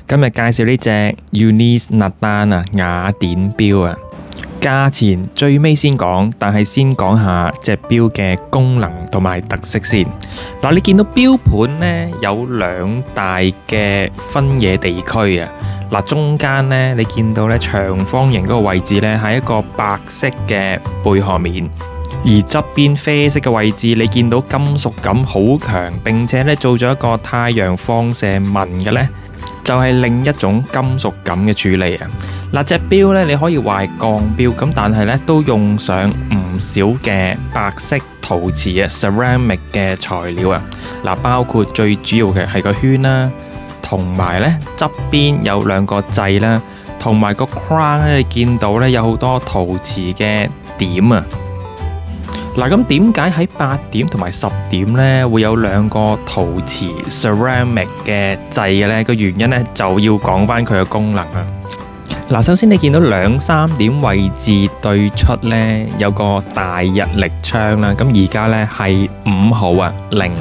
今日介紹呢隻 Unis Natan 啊雅典錶啊，價錢最尾先講，但係先講下隻錶嘅功能同埋特色先。嗱，你見到錶盤呢有兩大嘅分野地區啊。嗱，中間呢你見到呢長方形嗰個位置呢係一個白色嘅貝殼面，而側邊啡色嘅位置你見到金屬感好強，並且呢做咗一個太陽放射紋嘅呢，就係另一種金屬感嘅處理啊！嗱，隻錶咧你可以話係鋼錶咁，但係咧都用上唔少嘅白色陶瓷啊 ceramic 嘅材料啊！嗱，包括最主要嘅係個圈啦，同埋咧側邊有兩個掣啦，同埋個框咧，你見到咧有好多陶瓷嘅點啊！嗱，咁點解喺8點同埋10點呢會有兩個陶瓷 ceramic 嘅掣嘅呢？個原因呢就要講翻佢嘅功能啊！嗱，首先你見到2、3點位置對出呢有個大日曆槍啦，咁而家呢係5號啊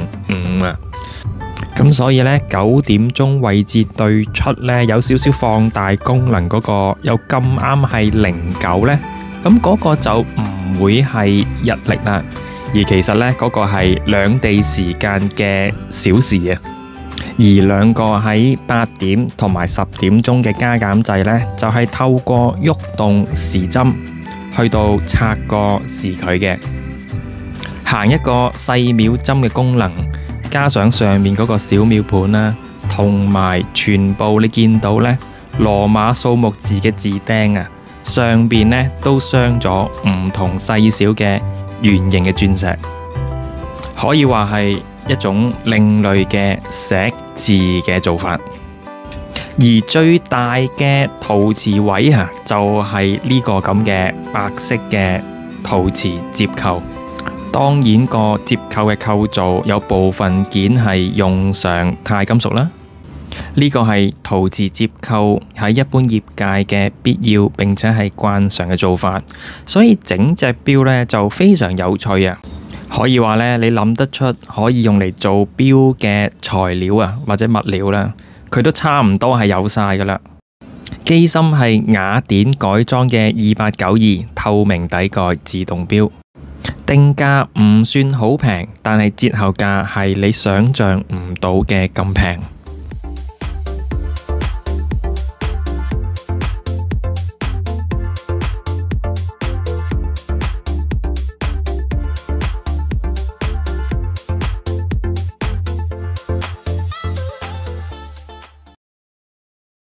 05啊，咁所以呢9點鐘位置對出呢有少少放大功能嗰個又咁啱係09呢。咁嗰個就唔會係日曆啦，而其實呢嗰個係兩地時間嘅小時啊。而兩個喺8點同埋10點鐘嘅加減掣呢，就係透過喐動時針去到測個時距嘅，行一個細秒針嘅功能，加上上面嗰個小秒盤啦，同埋全部你見到呢羅馬數目字嘅字釘啊。上邊呢都鑲咗唔同細小嘅圓形嘅鑽石，可以話係一種另類嘅石字嘅做法。而最大嘅陶瓷位啊，就係呢個咁嘅白色嘅陶瓷接扣。當然個接扣嘅構造有部分件係用上鈦金屬啦。呢個係陶瓷接扣喺一般業界嘅必要並且係慣常嘅做法，所以整隻錶呢就非常有趣啊！可以話呢，你諗得出可以用嚟做錶嘅材料啊或者物料啦，佢都差唔多係有晒噶啦。機芯係雅典改裝嘅2892透明底蓋自動錶，定價唔算好平，但係折後價係你想象唔到嘅咁平。